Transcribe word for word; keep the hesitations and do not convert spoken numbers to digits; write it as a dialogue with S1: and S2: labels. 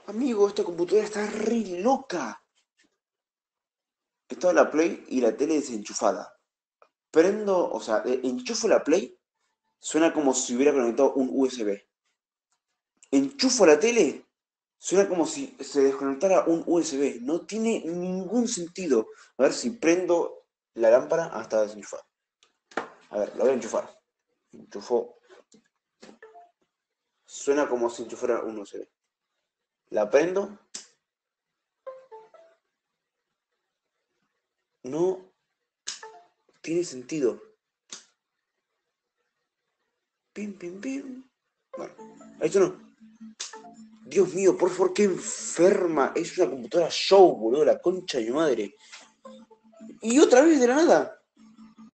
S1: Amigo, esta computadora está re loca. Estaba la Play y la tele desenchufada. Prendo, o sea, eh, enchufo la Play, suena como si hubiera conectado un U S B. Enchufo la tele, suena como si se desconectara un U S B. No tiene ningún sentido. A ver si prendo la lámpara hasta desenchufar. A ver, la voy a enchufar. Enchufó. Suena como si enchufara un U S B. La prendo. No tiene sentido. Pim, pim, pim. Bueno, esto no. Dios mío, por favor, qué enferma. Es una computadora show, boludo, la concha de mi madre. Y otra vez de la nada.